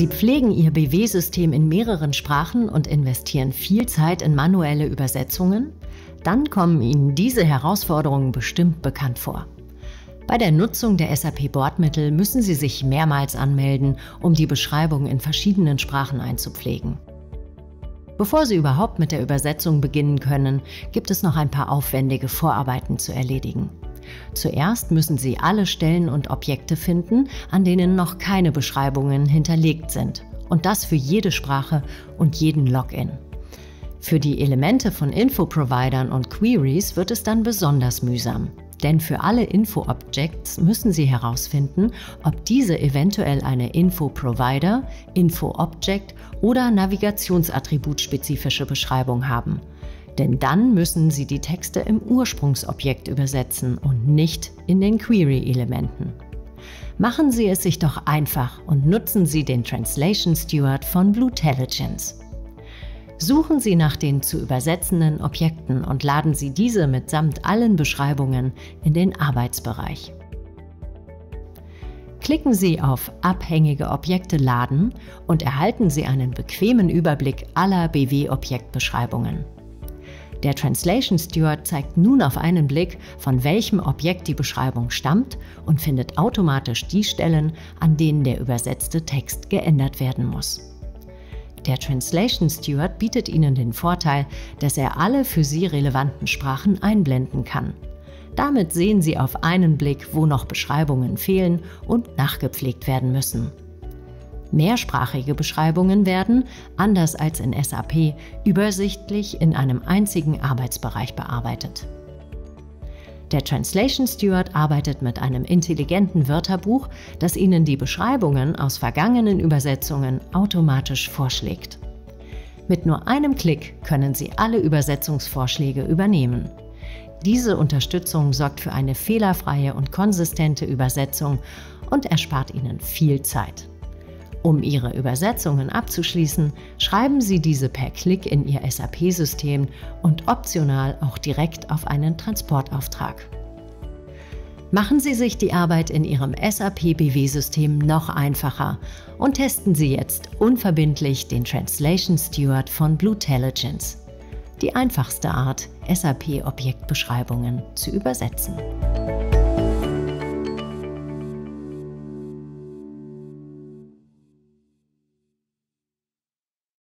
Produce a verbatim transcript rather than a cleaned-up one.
Sie pflegen Ihr B W-System in mehreren Sprachen und investieren viel Zeit in manuelle Übersetzungen? Dann kommen Ihnen diese Herausforderungen bestimmt bekannt vor. Bei der Nutzung der S A P-Bordmittel müssen Sie sich mehrmals anmelden, um die Beschreibung in verschiedenen Sprachen einzupflegen. Bevor Sie überhaupt mit der Übersetzung beginnen können, gibt es noch ein paar aufwendige Vorarbeiten zu erledigen. Zuerst müssen Sie alle Stellen und Objekte finden, an denen noch keine Beschreibungen hinterlegt sind. Und das für jede Sprache und jeden Login. Für die Elemente von Info-Providern und Queries wird es dann besonders mühsam. Denn für alle Info-Objects müssen Sie herausfinden, ob diese eventuell eine Info-Provider, Info-Object oder Navigationsattributspezifische Beschreibung haben. Denn dann müssen Sie die Texte im Ursprungsobjekt übersetzen und nicht in den Query-Elementen. Machen Sie es sich doch einfach und nutzen Sie den Translation Steward von Bluetelligence. Suchen Sie nach den zu übersetzenden Objekten und laden Sie diese mitsamt allen Beschreibungen in den Arbeitsbereich. Klicken Sie auf Abhängige Objekte laden und erhalten Sie einen bequemen Überblick aller B W-Objektbeschreibungen. Der Translation Steward zeigt nun auf einen Blick, von welchem Objekt die Beschreibung stammt und findet automatisch die Stellen, an denen der übersetzte Text geändert werden muss. Der Translation Steward bietet Ihnen den Vorteil, dass er alle für Sie relevanten Sprachen einblenden kann. Damit sehen Sie auf einen Blick, wo noch Beschreibungen fehlen und nachgepflegt werden müssen. Mehrsprachige Beschreibungen werden, anders als in S A P, übersichtlich in einem einzigen Arbeitsbereich bearbeitet. Der Translation Steward arbeitet mit einem intelligenten Wörterbuch, das Ihnen die Beschreibungen aus vergangenen Übersetzungen automatisch vorschlägt. Mit nur einem Klick können Sie alle Übersetzungsvorschläge übernehmen. Diese Unterstützung sorgt für eine fehlerfreie und konsistente Übersetzung und erspart Ihnen viel Zeit. Um Ihre Übersetzungen abzuschließen, schreiben Sie diese per Klick in Ihr S A P-System und optional auch direkt auf einen Transportauftrag. Machen Sie sich die Arbeit in Ihrem S A P-B W-System noch einfacher und testen Sie jetzt unverbindlich den Translation Steward von Bluetelligence. Die einfachste Art, S A P-Objektbeschreibungen zu übersetzen.